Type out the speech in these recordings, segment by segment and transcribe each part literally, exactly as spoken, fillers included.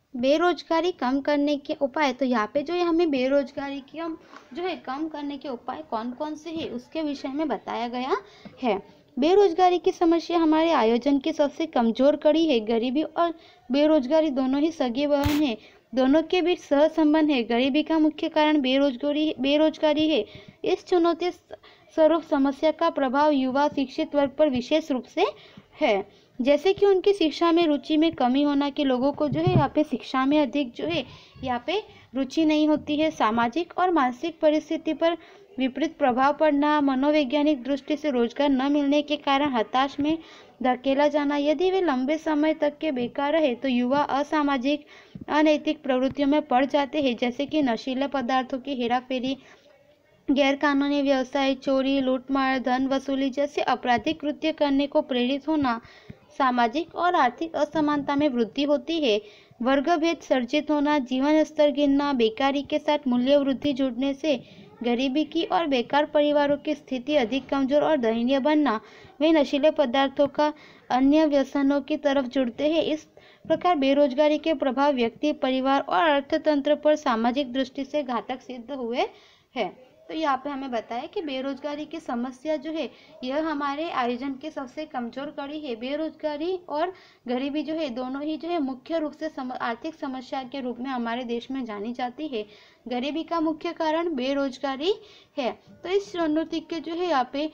बेरोजगारी कम करने के उपाय। तो यहाँ पे जो है हमें बेरोजगारी की हम जो है कम करने के उपाय कौन कौन से हैं उसके विषय में बताया गया है। बेरोजगारी की समस्या हमारे आयोजन की सबसे कमजोर कड़ी है। गरीबी और बेरोजगारी दोनों ही सगे बहन है, दोनों के बीच सह संबंध है। गरीबी का मुख्य कारण बेरोजगारी बेरोजगारी है। इस चुनौती स्वरूप समस्या का प्रभाव युवा शिक्षित वर्ग पर विशेष रूप से है, जैसे कि उनकी शिक्षा में रुचि में कमी होना, कि लोगों को जो है यहाँ पे शिक्षा में अधिक जो है यहाँ पे रुचि नहीं होती है। सामाजिक और मानसिक परिस्थिति पर विपरीत प्रभाव पड़ना, मनोवैज्ञानिक दृष्टि से रोजगार न मिलने के कारण हताश में धकेला जाना। यदि वे लंबे समय तक के बेकार रहे तो युवा असामाजिक अनैतिक प्रवृत्तियों में पड़ जाते हैं, जैसे कि नशीले पदार्थों की हेराफेरी, गैरकानूनी व्यवसाय, चोरी, लूटमार, धन वसूली जैसे आपराधिक कृत्य करने को प्रेरित होना। सामाजिक और आर्थिक असमानता में वृद्धि होती है। वर्गभेद सर्जित होना, जीवन स्तर गिरना, बेकारी के साथ मूल्य वृद्धि जुड़ने से गरीबी की और बेकार परिवारों की स्थिति अधिक कमजोर और दयनीय बनना। वे नशीले पदार्थों का अन्य व्यसनों की तरफ जुड़ते हैं। इस प्रकार बेरोजगारी के प्रभाव व्यक्ति, परिवार और अर्थतंत्र पर सामाजिक दृष्टि से घातक सिद्ध हुए हैं। तो यहाँ पे हमें बताया कि बेरोजगारी की समस्या जो है यह हमारे आयोजन की सबसे कमजोर कड़ी है। बेरोजगारी और गरीबी जो है दोनों ही जो है मुख्य रूप से सम, आर्थिक समस्या के रूप में हमारे देश में जानी जाती है। गरीबी का मुख्य कारण बेरोजगारी है। तो इस चुनौती के जो है यहाँ पे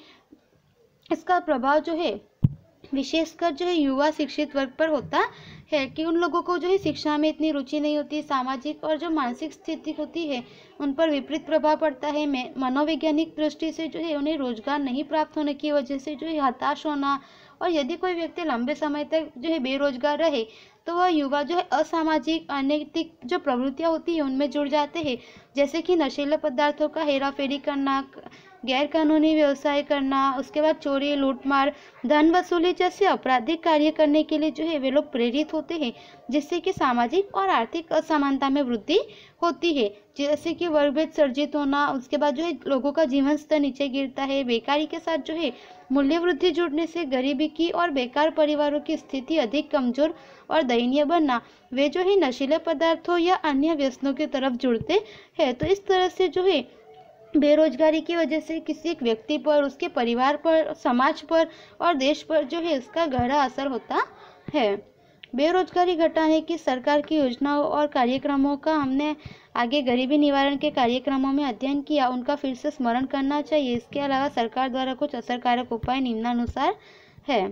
इसका प्रभाव जो है विशेषकर जो है युवा शिक्षित वर्ग पर होता है, कि उन लोगों को जो है शिक्षा में इतनी रुचि नहीं होती। सामाजिक और जो मानसिक स्थिति होती है उन पर विपरीत प्रभाव पड़ता है। मनोवैज्ञानिक दृष्टि से जो है उन्हें रोजगार नहीं प्राप्त होने की वजह से जो है हताश होना। और यदि कोई व्यक्ति लंबे समय तक जो है बेरोजगार रहे तो वह युवा जो है असामाजिक अनैतिक जो प्रवृत्तियां होती है उनमें जुड़ जाते हैं, जैसे कि नशीले पदार्थों का हेराफेरी करना, गैर कानूनी व्यवसाय करना, उसके बाद चोरी, लूटमार, धन वसूली जैसे आपराधिक कार्य करने के लिए जो है वे लोग प्रेरित होते हैं, जिससे कि सामाजिक और आर्थिक असमानता में वृद्धि होती है, जैसे कि वर्गभेद सर्जित होना। उसके बाद जो है लोगों का जीवन स्तर नीचे गिरता है। बेकारी के साथ जो है मूल्य वृद्धि जुड़ने से गरीबी की और बेकार परिवारों की स्थिति अधिक कमजोर और दयनीय बनना। वे जो है नशीले पदार्थों या अन्य व्यसनों की तरफ जुड़ते हैं। तो इस तरह से जो है बेरोजगारी की वजह से किसी एक व्यक्ति पर, उसके परिवार पर, समाज पर और देश पर जो है इसका गहरा असर होता है। बेरोजगारी घटाने की सरकार की योजनाओं और कार्यक्रमों का हमने आगे गरीबी निवारण के कार्यक्रमों में अध्ययन किया, उनका फिर से स्मरण करना चाहिए। इसके अलावा सरकार द्वारा कुछ असरकारक उपाय निम्नानुसार है।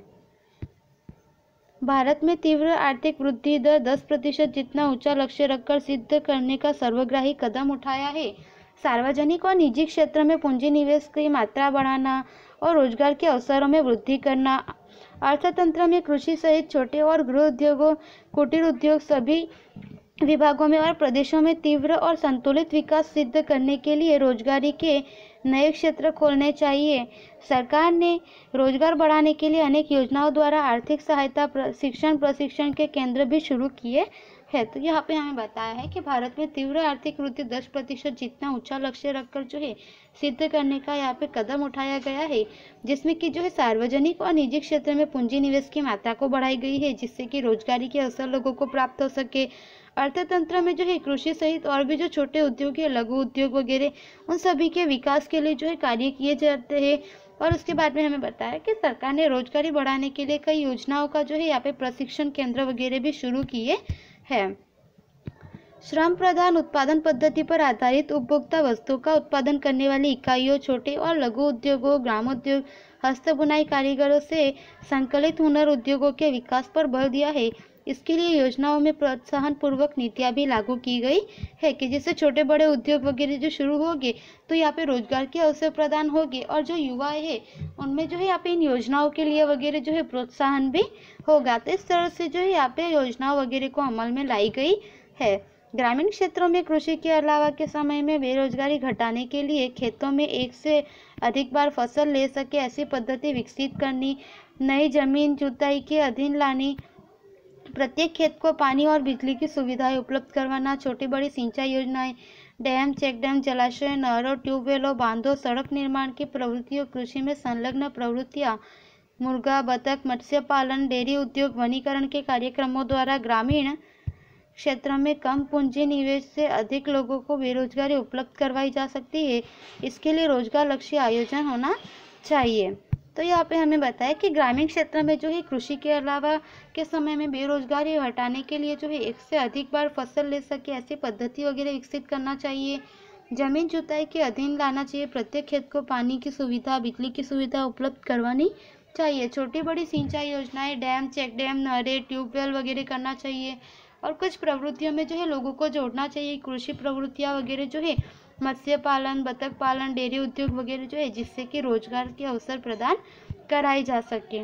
भारत में तीव्र आर्थिक वृद्धि दर दस प्रतिशत जितना ऊंचा लक्ष्य रखकर सिद्ध करने का सर्वग्राही कदम उठाया है। सार्वजनिक और निजी क्षेत्र में पूंजी निवेश की मात्रा बढ़ाना और रोजगार के अवसरों में वृद्धि करना। अर्थतंत्र में कृषि सहित छोटे और गृह उद्योगों, कुटीर उद्योग सभी विभागों में और प्रदेशों में तीव्र और संतुलित विकास सिद्ध करने के लिए रोजगारी के नए क्षेत्र खोलने चाहिए। सरकार ने रोजगार बढ़ाने के लिए अनेक योजनाओं द्वारा आर्थिक सहायता, शिक्षण, प्रशिक्षण के केंद्र भी शुरू किए है। तो यहाँ पे हमें बताया है कि भारत में तीव्र आर्थिक वृद्धि दस प्रतिशत जितना ऊंचा लक्ष्य रखकर जो है सिद्ध करने का यहाँ पे कदम उठाया गया है, जिसमें कि जो है सार्वजनिक और निजी क्षेत्र में पूंजी निवेश की मात्रा को बढ़ाई गई है, जिससे कि रोजगारी के अवसर लोगों को प्राप्त हो सके। अर्थतंत्र में जो है कृषि सहित और भी जो छोटे उद्योग है, लघु उद्योग वगैरह, उन सभी के विकास के लिए जो है कार्य किए जाते हैं। और उसके बाद में हमें बताया कि सरकार ने रोजगारी बढ़ाने के लिए कई योजनाओं का जो है यहाँ पे प्रशिक्षण केंद्र वगैरह भी शुरू किए है। श्रम प्रधान उत्पादन पद्धति पर आधारित उपभोक्ता वस्तुओं का उत्पादन करने वाली इकाइयों, छोटे और लघु उद्योगों, ग्रामोद्योग, हस्त बुनाई कारीगरों से संकलित हुनर उद्योगों के विकास पर बल दिया है। इसके लिए योजनाओं में प्रोत्साहन पूर्वक नीतियां भी लागू की गई है, कि जिससे छोटे बड़े उद्योग वगैरह जो शुरू होंगे तो यहाँ पे रोजगार के अवसर प्रदान होंगे, और जो युवा है उनमें जो है यहाँ पे इन योजनाओं के लिए वगैरह जो है प्रोत्साहन भी होगा। तो इस तरह से जो है यहाँ पे योजनाओं वगैरह को अमल में लाई गई है। ग्रामीण क्षेत्रों में कृषि के अलावा के समय में बेरोजगारी घटाने के लिए खेतों में एक से अधिक बार फसल ले सके ऐसी पद्धति विकसित करनी, नई जमीन जुताई के अधीन लानी, प्रत्येक खेत को पानी और बिजली की सुविधाएं उपलब्ध करवाना, छोटी बड़ी सिंचाई योजनाएं, डैम, चेक डैम, जलाशय, नहरों, ट्यूबवेलों, बांधों, सड़क निर्माण की प्रवृत्तियों, कृषि में संलग्न प्रवृत्तियां, मुर्गा, बतख, मत्स्य पालन, डेयरी उद्योग, वनीकरण के कार्यक्रमों द्वारा ग्रामीण क्षेत्रों में कम पूंजी निवेश से अधिक लोगों को बेरोजगारी उपलब्ध करवाई जा सकती है। इसके लिए रोजगार लक्ष्य आयोजन होना चाहिए। तो यहाँ पे हमें बताया कि ग्रामीण क्षेत्र में जो है कृषि के अलावा के समय में बेरोजगारी हटाने के लिए जो है एक से अधिक बार फसल ले सके ऐसी पद्धति वगैरह विकसित करना चाहिए। जमीन जुताई के अधीन लाना चाहिए। प्रत्येक खेत को पानी की सुविधा, बिजली की सुविधा उपलब्ध करवानी चाहिए। छोटी बड़ी सिंचाई योजनाएं, डैम, चेक डैम, नहरें, ट्यूबवेल वगैरह करना चाहिए। और कुछ प्रवृत्तियों में जो है लोगों को जोड़ना चाहिए। कृषि प्रवृत्तियां वगैरह जो है मत्स्य पालन, बतख पालन, डेयरी उद्योग वगैरह जो है, जिससे कि रोजगार के अवसर प्रदान कराए जा सके।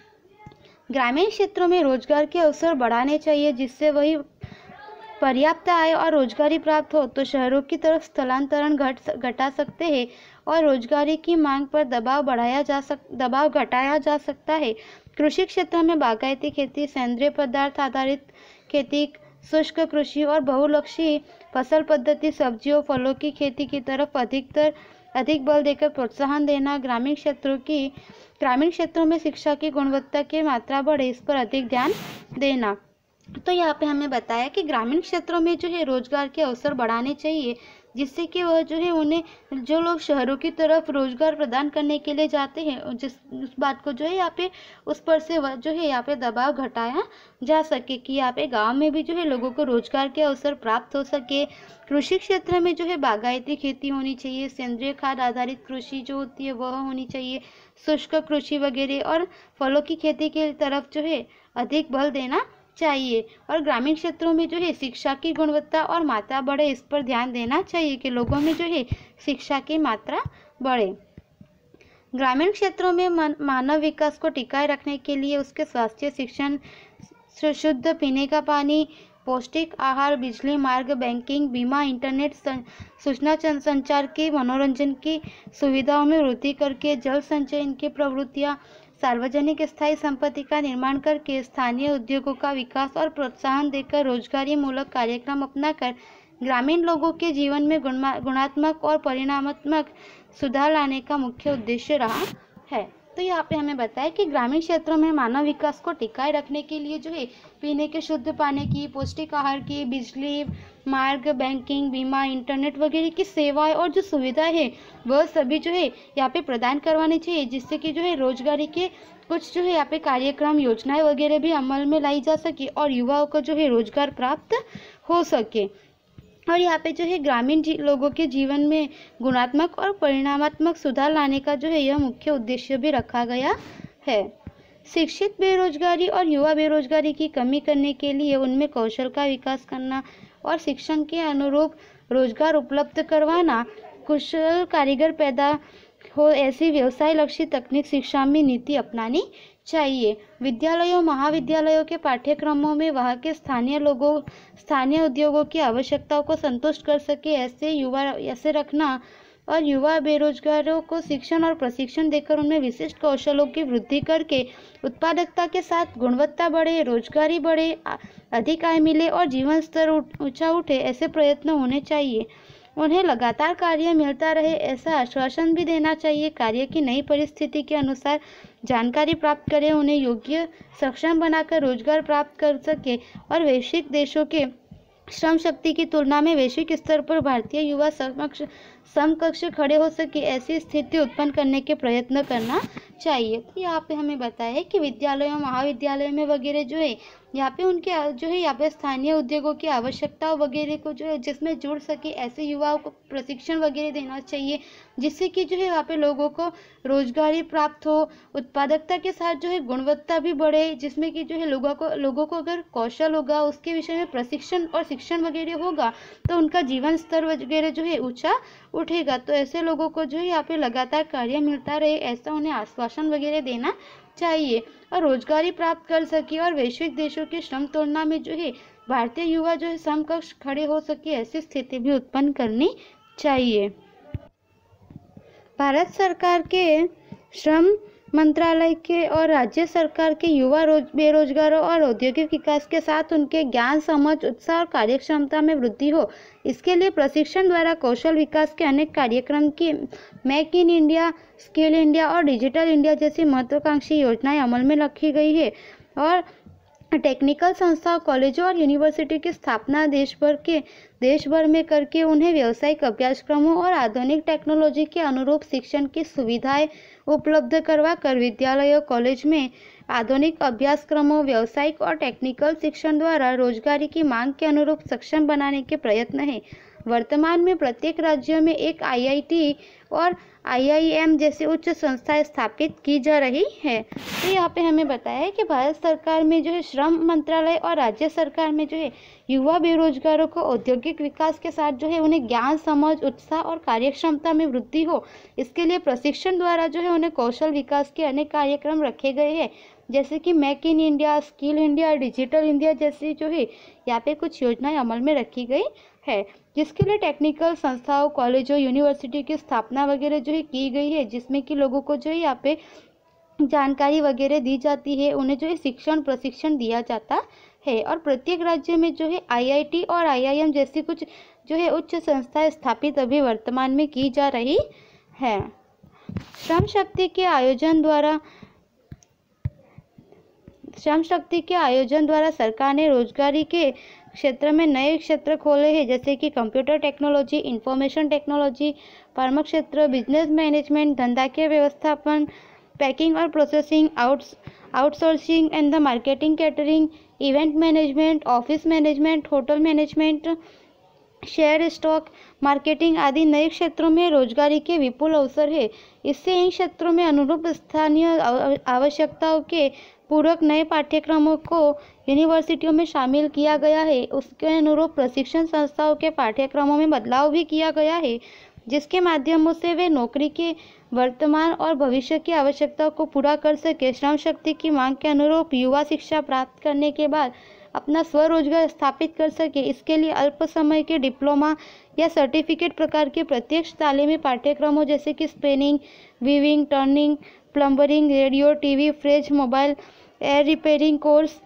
ग्रामीण क्षेत्रों में रोजगार के अवसर बढ़ाने चाहिए, जिससे वही पर्याप्त आय और रोजगारी प्राप्त हो तो शहरों की तरफ स्थलांतरण घट घटा सकते हैं और रोजगारी की मांग पर दबाव बढ़ाया जा सक दबाव घटाया जा सकता है। कृषि क्षेत्र में बागायती खेती, सेंद्रीय पदार्थ आधारित खेती, शुष्क कृषि और बहुलक्षी फसल पद्धति, सब्जियों फलों की खेती की तरफ अधिकतर अधिक बल देकर प्रोत्साहन देना। ग्रामीण क्षेत्रों की ग्रामीण क्षेत्रों में शिक्षा की गुणवत्ता की मात्रा बढ़े, इस पर अधिक ध्यान देना। तो यहाँ पे हमें बताया कि ग्रामीण क्षेत्रों में जो है रोजगार के अवसर बढ़ाने चाहिए, जिससे कि वह जो है उन्हें जो लोग शहरों की तरफ रोजगार प्रदान करने के लिए जाते हैं, जिस उस बात को जो है यहाँ पे उस पर से वह जो है यहाँ पे दबाव घटाया जा सके कि यहाँ पे गांव में भी जो है लोगों को रोजगार के अवसर प्राप्त हो सके। कृषि क्षेत्र में जो है बागायती खेती होनी चाहिए, सेंद्रीय खाद आधारित कृषि जो होती है वह होनी चाहिए, शुष्क कृषि वगैरह और फलों की खेती की तरफ जो है अधिक बल देना चाहिए। और ग्रामीण क्षेत्रों में जो है शिक्षा की गुणवत्ता और मात्रा बढ़े, इस पर ध्यान देना चाहिए कि लोगों में जो है शिक्षा की मात्रा बढ़े। ग्रामीण क्षेत्रों में मानव विकास को टिकाए रखने के लिए उसके स्वास्थ्य, शिक्षण, शुद्ध पीने का पानी, पौष्टिक आहार, बिजली, मार्ग, बैंकिंग, बीमा, इंटरनेट, सूचना संचार की, मनोरंजन की सुविधाओं में वृद्धि करके जल संचयन की प्रवृत्तियां, सार्वजनिक स्थायी संपत्ति का निर्माण करके स्थानीय उद्योगों का विकास और प्रोत्साहन देकर रोजगारी मूलक कार्यक्रम अपनाकर ग्रामीण लोगों के जीवन में गुणात्मक और परिणामात्मक सुधार लाने का मुख्य उद्देश्य रहा है। तो यहाँ पे हमें बताया कि ग्रामीण क्षेत्रों में मानव विकास को टिकाए रखने के लिए जो है पीने के शुद्ध पानी की, पौष्टिक आहार की, बिजली, मार्ग, बैंकिंग, बीमा, इंटरनेट वगैरह की सेवाएं और जो सुविधाएं है वह सभी जो है यहाँ पे प्रदान करवानी चाहिए, जिससे कि जो है रोजगारी के कुछ जो है यहाँ पे कार्यक्रम, योजनाएं वगैरह भी अमल में लाई जा सके और युवाओं को जो है रोजगार प्राप्त हो सके। और यहाँ पे जो है ग्रामीण लोगों के जीवन में गुणात्मक और परिणामात्मक सुधार लाने का जो है यह मुख्य उद्देश्य भी रखा गया है। शिक्षित बेरोजगारी और युवा बेरोजगारी की कमी करने के लिए उनमें कौशल का विकास करना और शिक्षण के अनुरूप रोजगार उपलब्ध करवाना, कुशल कारीगर पैदा हो ऐसी व्यवसाय लक्षी तकनीक शिक्षा में नीति अपनानी चाहिए। विद्यालयों, महाविद्यालयों के पाठ्यक्रमों में वहाँ के स्थानीय लोगों स्थानीय उद्योगों की आवश्यकताओं को संतुष्ट कर सके ऐसे युवा ऐसे रखना और युवा बेरोजगारों को शिक्षण और प्रशिक्षण देकर उनमें विशिष्ट कौशलों की वृद्धि करके उत्पादकता के साथ गुणवत्ता बढ़े, रोजगारी बढ़े, अधिक आय मिले और जीवन स्तर ऊंचा उठे, ऐसे प्रयत्न होने चाहिए। उन्हें लगातार कार्य मिलता रहे ऐसा आश्वासन भी देना चाहिए। कार्य की नई परिस्थिति के अनुसार जानकारी प्राप्त करें, उन्हें योग्य सक्षम बनाकर रोजगार प्राप्त कर सके और वैश्विक देशों के श्रम शक्ति की तुलना में वैश्विक स्तर पर भारतीय युवा समक्ष समकक्ष खड़े हो सके, ऐसी स्थिति उत्पन्न करने के प्रयत्न करना चाहिए। तो यहाँ पे हमें बताया है कि विद्यालयों, महाविद्यालयों में वगैरह जो है यहाँ पे उनके जो है यहाँ पे स्थानीय उद्योगों की आवश्यकताओं वगैरह को जो है जिसमें जुड़ सके ऐसे युवाओं को प्रशिक्षण वगैरह देना चाहिए, जिससे कि जो है यहाँ पे लोगों को रोजगारी प्राप्त हो, उत्पादकता के साथ जो है गुणवत्ता भी बढ़े, जिसमें कि जो है लोगों को लोगों को अगर कौशल होगा, उसके विषय में प्रशिक्षण और शिक्षण वगैरह होगा तो उनका जीवन स्तर वगैरह जो है ऊंचा उठेगा। तो ऐसे लोगों को जो है यहाँ पे लगातार कार्य मिलता रहे ऐसा उन्हें आश्वासन वगैरह देना चाहिए और रोजगारी प्राप्त कर सके और वैश्विक देशों के श्रम तुलना में जो है भारतीय युवा जो है समकक्ष खड़े हो सके, ऐसी स्थिति भी उत्पन्न करनी चाहिए। भारत सरकार के श्रम मंत्रालय के और राज्य सरकार के युवा रोज बेरोजगारों और औद्योगिक विकास के साथ उनके ज्ञान, समझ, उत्साह और कार्यक्षमता में वृद्धि हो, इसके लिए प्रशिक्षण द्वारा कौशल विकास के अनेक कार्यक्रम की make in India, skill India और डिजिटल इंडिया जैसी महत्वाकांक्षी योजनाएं अमल में रखी गई है और टेक्निकल संस्थाओं, कॉलेजों और यूनिवर्सिटी की स्थापना देश भर के देश भर में करके उन्हें व्यावसायिक अभ्यासक्रमों और आधुनिक टेक्नोलॉजी के अनुरूप शिक्षण की सुविधाएं उपलब्ध करवा कर विद्यालयों, कॉलेज में आधुनिक अभ्यासक्रमों, व्यावसायिक और टेक्निकल शिक्षण द्वारा रोजगारी की मांग के अनुरूप सक्षम बनाने के प्रयत्न है। वर्तमान में प्रत्येक राज्य में एक आई आई टी और आई आई एम जैसी उच्च संस्थाएं स्थापित की जा रही है। तो यहाँ पे हमें बताया है कि भारत सरकार में जो है श्रम मंत्रालय और राज्य सरकार में जो है युवा बेरोजगारों को औद्योगिक विकास के साथ जो है उन्हें ज्ञान, समझ, उत्साह और कार्यक्षमता में वृद्धि हो, इसके लिए प्रशिक्षण द्वारा जो है उन्हें कौशल विकास के अनेक कार्यक्रम रखे गए हैं, जैसे कि make in India, skill India, digital India जैसी जो है यहाँ पे कुछ योजनाएं अमल में रखी गई है, जिसके लिए टेक्निकल संस्थाओं, कॉलेजों, यूनिवर्सिटी की स्थापना वगैरह जो है की गई है, जिसमें कि लोगों को जो है यहाँ पे जानकारी वगैरह दी जाती है, उन्हें जो है शिक्षण प्रशिक्षण दिया जाता है। और प्रत्येक राज्य में जो है आई आई टी और आई आई एम जैसी कुछ जो है उच्च संस्थाएं स्थापित अभी वर्तमान में की जा रही है। श्रम शक्ति के आयोजन द्वारा श्रम शक्ति के आयोजन द्वारा सरकार ने रोजगारी के क्षेत्र में नए क्षेत्र खोले हैं, जैसे कि computer technology, information technology, pharma क्षेत्र, बिजनेस मैनेजमेंट, धंधा के व्यवस्थापन, पैकिंग और processing, outs outsourcing and the marketing, catering, event management, office management, hotel management, share stock marketing आदि नए क्षेत्रों में रोजगारी के विपुल अवसर है। इससे इन क्षेत्रों में अनुरूप स्थानीय आवश्यकताओं के पूरक नए पाठ्यक्रमों को यूनिवर्सिटियों में शामिल किया गया है। उसके अनुरूप प्रशिक्षण संस्थाओं के पाठ्यक्रमों में बदलाव भी किया गया है, जिसके माध्यमों से वे नौकरी के वर्तमान और भविष्य की आवश्यकताओं को पूरा कर सके। श्रम शक्ति की मांग के अनुरूप युवा शिक्षा प्राप्त करने के बाद अपना स्वरोजगार स्थापित कर सके। इसके लिए अल्प समय के डिप्लोमा या सर्टिफिकेट प्रकार के प्रत्यक्ष तालीमी पाठ्यक्रमों जैसे कि spinning, weaving, turning, plumbering, radio, TV, fridge, mobile, air repairing course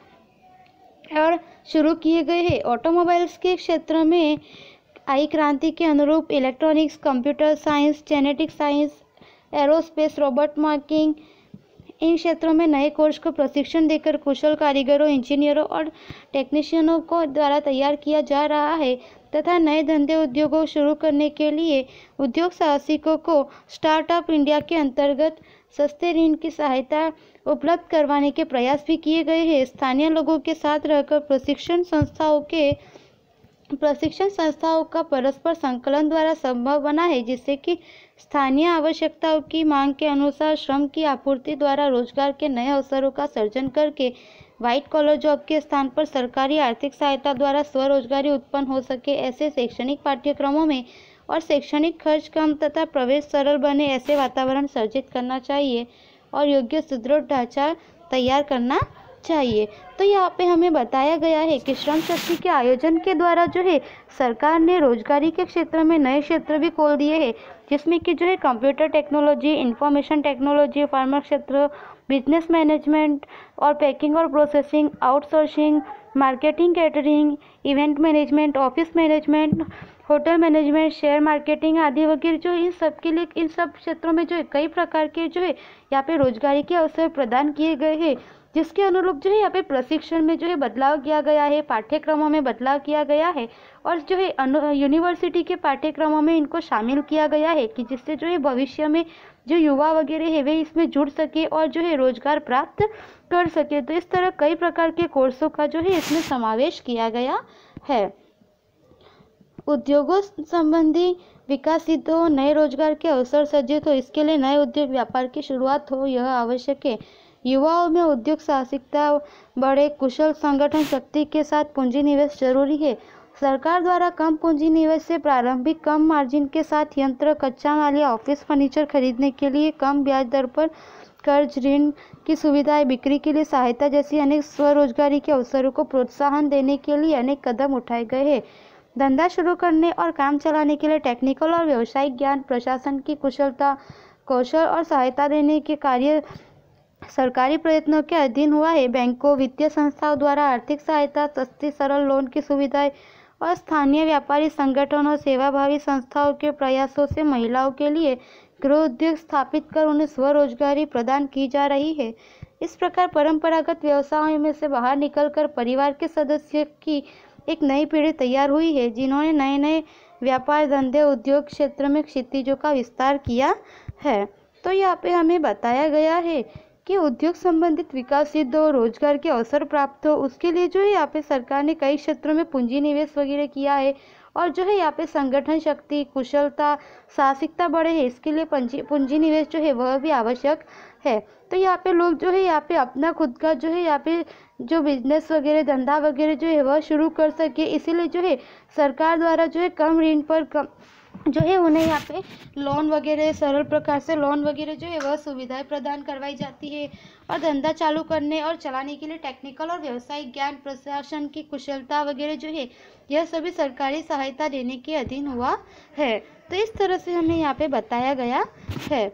और शुरू किए गए हैं। ऑटोमोबाइल्स के क्षेत्र में आई क्रांति के अनुरूप electronics, computer science, genetic science, aerospace, robot making इन क्षेत्रों में नए कोर्स को प्रशिक्षण देकर कुशल कारीगरों, इंजीनियरों और टेक्नीशियनों को द्वारा तैयार किया जा रहा है तथा नए धंधे उद्योगों शुरू करने के लिए उद्योग साहसिकों को स्टार्टअप इंडिया के अंतर्गत सस्ते ऋण की सहायता उपलब्ध करवाने के प्रयास भी किए गए हैं। स्थानीय लोगों के साथ रहकर प्रशिक्षण संस्थाओं के प्रशिक्षण संस्थाओं का परस्पर संकलन द्वारा संभव बना है, जिससे कि स्थानीय आवश्यकताओं की मांग के अनुसार श्रम की आपूर्ति द्वारा रोजगार के नए अवसरों का सर्जन करके व्हाइट कॉलर जॉब के स्थान पर सरकारी आर्थिक सहायता द्वारा स्वरोजगारी उत्पन्न हो सके। ऐसे शैक्षणिक पाठ्यक्रमों में और शैक्षणिक खर्च कम तथा प्रवेश सरल बने ऐसे वातावरण सर्जित करना चाहिए और योग्य सुदृढ़ ढांचा तैयार करना चाहिए। तो यहाँ पे हमें बताया गया है कि श्रम शक्ति के आयोजन के द्वारा जो है सरकार ने रोजगारी के क्षेत्र में नए क्षेत्र भी खोल दिए हैं, जिसमें कि जो है computer technology, information technology, pharma क्षेत्र, बिजनेस मैनेजमेंट और पैकिंग और processing, outsourcing, marketing, catering, event management, office management, hotel management, share marketing आदि वगैरह जो इन सब के लिए इन सब क्षेत्रों में जो है कई प्रकार के जो है यहाँ पे रोजगारी के अवसर प्रदान किए गए हैं, जिसके अनुरूप जो है यहाँ पे प्रशिक्षण में जो है बदलाव किया गया है, पाठ्यक्रमों में बदलाव किया गया है और जो है यूनिवर्सिटी के पाठ्यक्रमों में इनको शामिल किया गया है कि जिससे जो है भविष्य में जो युवा वगैरह है वे इसमें जुड़ सके और जो है रोजगार प्राप्त कर सके। तो इस तरह कई प्रकार के कोर्सों का जो है इसमें समावेश किया गया है। उद्योगों संबंधी विकास सिद्ध हो, नए रोजगार के अवसर सृजित हो, इसके लिए नए उद्योग व्यापार की शुरुआत हो, यह आवश्यक है। युवाओं में उद्योग साहसिकता बढ़े, कुशल संगठन शक्ति के साथ पूंजी निवेश जरूरी है। सरकार द्वारा कम पूंजी निवेश से प्रारंभिक कम मार्जिन के साथ यंत्र, कच्चा माल या ऑफिस फर्नीचर खरीदने के लिए कम ब्याज दर पर कर्ज, ऋण की सुविधाएं, बिक्री के लिए सहायता जैसी अनेक स्वरोजगारी के अवसरों को प्रोत्साहन देने के लिए अनेक कदम उठाए गए हैं। धंधा शुरू करने और काम चलाने के लिए टेक्निकल और व्यावसायिक ज्ञान, प्रशासन की कुशलता, कौशल और सहायता देने के कार्य सरकारी प्रयत्नों के अधीन हुआ है। बैंकों, वित्तीय संस्थाओं द्वारा आर्थिक सहायता, सस्ती सरल लोन की सुविधाएं और स्थानीय व्यापारी संगठनों, सेवाभावी संस्थाओं के प्रयासों से महिलाओं के लिए गृह उद्योग स्थापित कर उन्हें स्वरोजगारी प्रदान की जा रही है। इस प्रकार परंपरागत व्यवसायों में से बाहर निकलकर परिवार के सदस्य की एक नई पीढ़ी तैयार हुई है, जिन्होंने नए नए व्यापार, धंधे, उद्योग क्षेत्र में क्षितिजों का विस्तार किया है। तो यहाँ पे हमें बताया गया है कि उद्योग संबंधित विकास सिद्ध हो, रोजगार के अवसर प्राप्त हो, उसके लिए जो है यहाँ पे सरकार ने कई क्षेत्रों में पूंजी निवेश वगैरह किया है। और जो है यहाँ पे संगठन शक्ति, कुशलता, साहसिकता बढ़े है, इसके लिए पूंजी पूंजी निवेश जो है वह भी आवश्यक है। तो यहाँ पे लोग जो है यहाँ पे अपना खुद का जो है यहाँ पे जो बिजनेस वगैरह, धंधा वगैरह जो है वह शुरू कर सके, इसीलिए जो है सरकार द्वारा जो है कम ऋण पर कम जो है उन्हें यहाँ पे लोन वगैरह, सरल प्रकार से लोन वगैरह जो है वह सुविधाएं प्रदान करवाई जाती है। और धंधा चालू करने और चलाने के लिए टेक्निकल और व्यावसायिक ज्ञान, प्रशासन की कुशलता वगैरह जो है यह सभी सरकारी सहायता देने के अधीन हुआ है। तो इस तरह से हमें यहाँ पे बताया गया है।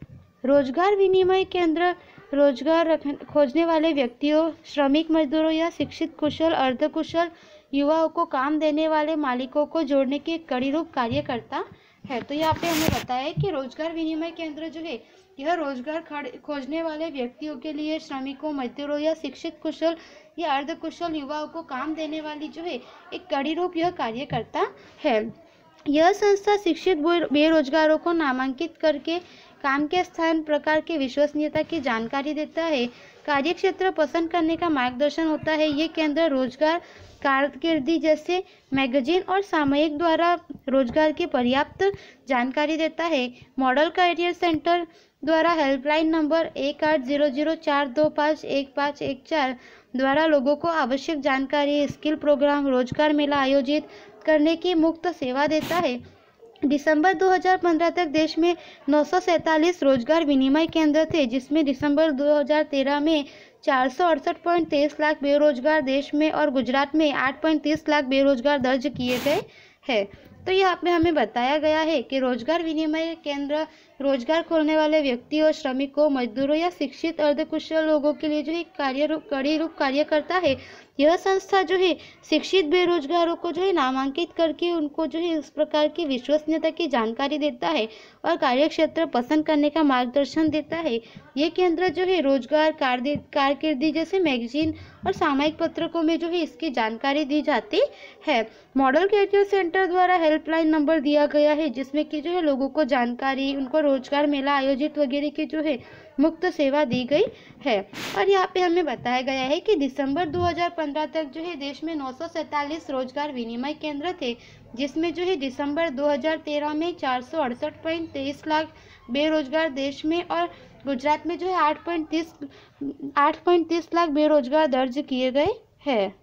रोजगार विनिमय केंद्र रोजगार खोजने वाले व्यक्तियों, श्रमिक मजदूरों या शिक्षित, कुशल, अर्धकुशल युवाओं को काम देने वाले मालिकों को जोड़ने के कड़ी रूप कार्य करता है। तो यहाँ पे हमें बताया है कि रोजगार विनिमय केंद्र जो है यह रोजगार खोजने वाले व्यक्तियों के लिए, श्रमिकों, मजदूरों या शिक्षित, कुशल या अर्धकुशल युवाओं को काम देने वाली जो है एक कड़ी रूप यह कार्य करता है। यह संस्था शिक्षित बेरोजगारों को नामांकित करके काम के स्थान, प्रकार की विश्वसनीयता की जानकारी देता है। कार्य क्षेत्र पसंद करने का मार्गदर्शन होता है। ये केंद्र रोजगार कारकिर्दी जैसे मैगजीन और सामयिक द्वारा रोजगार की पर्याप्त जानकारी देता है। मॉडल करियर सेंटर द्वारा हेल्पलाइन नंबर एक आठ जीरो जीरो चार दो पाँच एक पाँच एक चार द्वारा लोगों को आवश्यक जानकारी, स्किल प्रोग्राम, रोजगार मेला आयोजित करने की मुफ्त सेवा देता है। दिसंबर दो हज़ार पंद्रह तक देश में नौ सौ सैंतालीस रोजगार विनिमय केंद्र थे, जिसमें दिसंबर दो हज़ार तेरह में चार सौ अड़सठ पॉइंट तेईस लाख बेरोजगार देश में और गुजरात में आठ पॉइंट तीस लाख बेरोजगार दर्ज किए गए हैं। तो यहाँ पे हमें बताया गया है कि रोजगार विनिमय केंद्र रोजगार खोलने वाले व्यक्तियों, श्रमिकों, मजदूरों या शिक्षित अर्धकुशल लोगों के लिए जो है कार्य रूप कड़ी रूप कार्य करता है। यह संस्था जो है शिक्षित बेरोजगारों को जो है नामांकित करके उनको जो है इस प्रकार की विश्वसनीयता की जानकारी देता है और कार्य क्षेत्र पसंद करने का मार्गदर्शन देता है। ये केंद्र जो है रोजगार कारकिर्दी जैसे मैगजीन और सामयिक पत्रकों में जो है इसकी जानकारी दी जाती है। मॉडल करियर सेंटर द्वारा हेल्पलाइन नंबर दिया गया है, जिसमें कि जो है लोगों को जानकारी, उनको रोजगार मेला आयोजित वगैरह की जो है मुफ्त सेवा दी गई है। और यहाँ पे हमें बताया गया है कि दिसंबर दो हज़ार पंद्रह तक जो है देश में नौ सौ सैंतालीस रोजगार विनिमय केंद्र थे, जिसमें जो है दिसंबर दो हज़ार तेरह में चार सौ अड़सठ पॉइंट तेईस लाख बेरोजगार देश में और गुजरात में जो है आठ पॉइंट तीस आठ पॉइंट तीस लाख बेरोजगार दर्ज किए गए हैं।